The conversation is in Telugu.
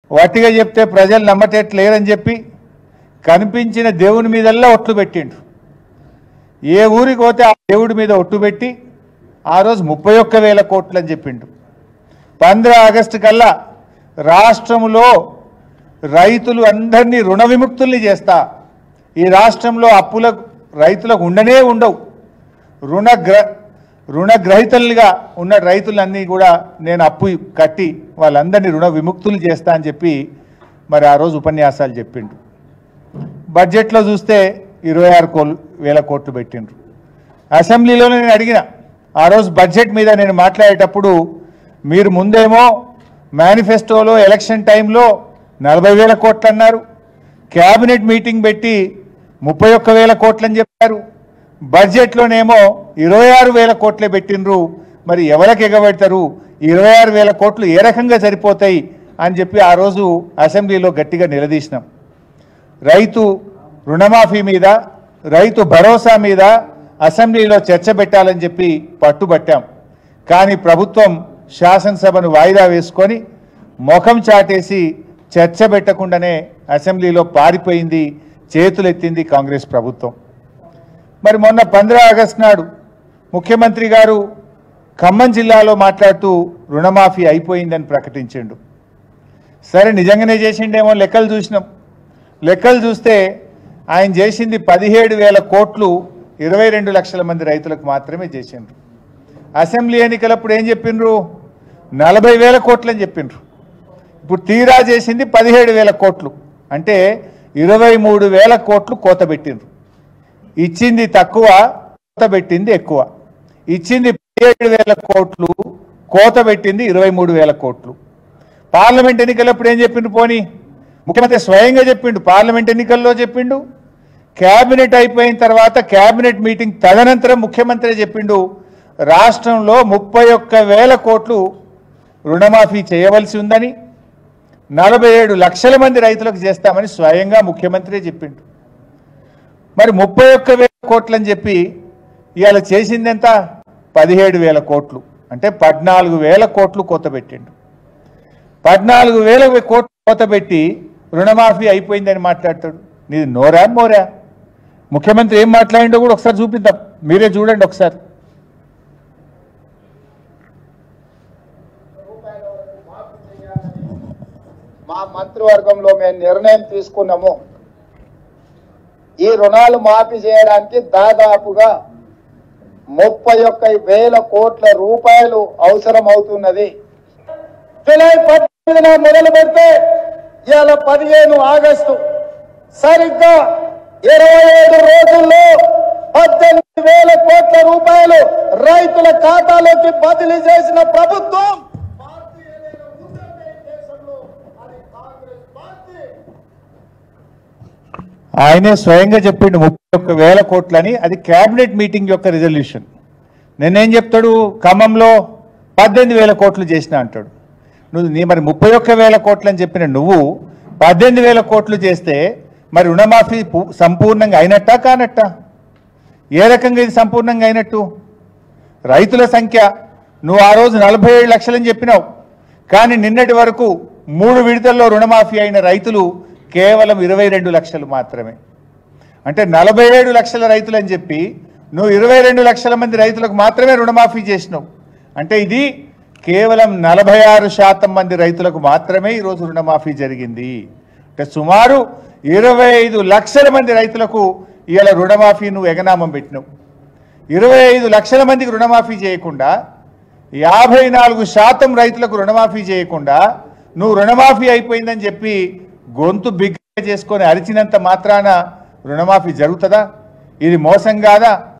వట్టిగా చెప్తే ప్రజలు నమ్మటట్లేరని చెప్పి కనిపించిన దేవుని మీదల్లా ఒట్లు పెట్టిండు. ఏ ఊరికి పోతే ఆ దేవుడి మీద ఒట్టు పెట్టి ఆ రోజు 31,000 కోట్లు అని చెప్పిండు. 15 ఆగస్టు కల్లా రాష్ట్రంలో రైతులు అందరినీ రుణ విముక్తుల్ని చేస్తా, ఈ రాష్ట్రంలో అప్పులకు రైతులకు ఉండనే ఉండవు, రుణగ్రహీతలుగా ఉన్న రైతులన్నీ కూడా నేను అప్పు కట్టి వాళ్ళందరినీ రుణ విముక్తులు చేస్తా అని చెప్పి మరి ఆ రోజు ఉపన్యాసాలు చెప్పిండు. బడ్జెట్లో చూస్తే 26,000 కోట్లు పెట్టిండ్రు. అసెంబ్లీలోనే నేను అడిగిన, ఆ రోజు బడ్జెట్ మీద నేను మాట్లాడేటప్పుడు మీరు ముందేమో మేనిఫెస్టోలో ఎలక్షన్ టైంలో 40,000 కోట్లు అన్నారు, క్యాబినెట్ మీటింగ్ పెట్టి 31,000 కోట్లు అని చెప్పారు, బడ్జెట్లోనేమో 26,000 కోట్లే పెట్టినరు. మరి ఎవరికి ఎగబెడతారు, 26,000 కోట్లు ఏ రకంగా సరిపోతాయి అని చెప్పి ఆ రోజు అసెంబ్లీలో గట్టిగా నిలదీసినాం. రైతు రుణమాఫీ మీద, రైతు భరోసా మీద అసెంబ్లీలో చర్చ పెట్టాలని చెప్పి పట్టుబట్టాం. కానీ ప్రభుత్వం శాసనసభను వాయిదా వేసుకొని ముఖం చాటేసి చర్చ పెట్టకుండానే అసెంబ్లీలో పారిపోయింది, చేతులెత్తింది కాంగ్రెస్ ప్రభుత్వం. మరి మొన్న 15 ఆగస్టు నాడు ముఖ్యమంత్రి గారు ఖమ్మం జిల్లాలో మాట్లాడుతూ రుణమాఫీ అయిపోయిందని ప్రకటించిండు. సరే నిజంగానే చేసిండేమో లెక్కలు చూసినాం. లెక్కలు చూస్తే ఆయన చేసింది 17,000 కోట్లు 22 లక్షల మంది రైతులకు మాత్రమే చేసిండ్రు. అసెంబ్లీ ఎన్నికలప్పుడు ఏం చెప్పిండ్రు, 40,000 కోట్లు అని చెప్పిండ్రు. ఇప్పుడు తీరా చేసింది 17,000 కోట్లు, అంటే 23,000 కోట్లు కోత పెట్టిండ్రు. ఇచ్చింది తక్కువ, కోత పెట్టింది ఎక్కువ. ఇచ్చింది 17,000 కోట్లు, కోత పెట్టింది 23,000 కోట్లు. పార్లమెంట్ ఎన్నికలప్పుడు ఏం చెప్పిండు, పోనీ ముఖ్యమంత్రి స్వయంగా చెప్పిండు, పార్లమెంట్ ఎన్నికల్లో చెప్పిండు, క్యాబినెట్ అయిపోయిన తర్వాత క్యాబినెట్ మీటింగ్ తదనంతరం ముఖ్యమంత్రి చెప్పిండు, రాష్ట్రంలో 31,000 కోట్లు రుణమాఫీ చేయవలసి ఉందని, 47 లక్షల మంది రైతులకు చేస్తామని స్వయంగా ముఖ్యమంత్రి చెప్పిండు. మరి 31,000 కోట్లు అని చెప్పి ఇవాళ చేసింది ఎంత, 17,000 కోట్లు, అంటే 14,000 కోట్లు కోత పెట్టిండు. 14,000 కోట్లు కోత పెట్టి రుణమాఫీ అయిపోయిందని మాట్లాడతాడు. నీది నోరా మోరా? ముఖ్యమంత్రి ఏం మాట్లాడిండో కూడా ఒకసారి చూపిద్దాం, మీరే చూడండి ఒకసారి. మా మంత్రివర్గంలో మేము నిర్ణయం తీసుకున్నాము, ఈ రుణాలు మాఫీ చేయడానికి దాదాపుగా 31,000 కోట్ల రూపాయలు అవసరం అవుతున్నది. జూలై 18న మొదలు పెడితే ఇవాళ 15 ఆగస్టు, సరిగ్గా 27 రోజుల్లో 18,000 కోట్ల రూపాయలు రైతుల ఖాతాలోకి బదిలీ చేసిన ప్రభుత్వం ఆయనే స్వయంగా చెప్పిండు 31,000 కోట్లని. అది క్యాబినెట్ మీటింగ్ యొక్క రిజల్యూషన్. నేనేం చెప్తాడు, ఖమ్మంలో 18,000 కోట్లు చేసిన అంటాడు. నువ్వు మరి 31,000 కోట్లు అని చెప్పిన నువ్వు 18,000 కోట్లు చేస్తే మరి రుణమాఫీ సంపూర్ణంగా అయినట్టా కానట్టా? ఏ రకంగా ఇది సంపూర్ణంగా అయినట్టు? రైతుల సంఖ్య నువ్వు ఆ రోజు 47 లక్షలని చెప్పినావు, కానీ నిన్నటి వరకు 3 విడతల్లో రుణమాఫీ అయిన రైతులు కేవలం 22 లక్షలు మాత్రమే. అంటే 47 లక్షల రైతులు అని చెప్పి నువ్వు 22 లక్షల మంది రైతులకు మాత్రమే రుణమాఫీ చేసినావు. అంటే ఇది కేవలం 46% మంది రైతులకు మాత్రమే ఈరోజు రుణమాఫీ జరిగింది. అంటే సుమారు 25 లక్షల మంది రైతులకు ఇవాళ రుణమాఫీ నువ్వు ఎగనామం పెట్టినావు. 25 లక్షల మందికి రుణమాఫీ చేయకుండా, 54% రైతులకు రుణమాఫీ చేయకుండా నువ్వు రుణమాఫీ అయిపోయిందని చెప్పి గొంతు బిగ్గ చేసుకొని అరిచినంత మాత్రాన రుణమాఫీ జరుగుతుందా? ఇది మోసం కాదా?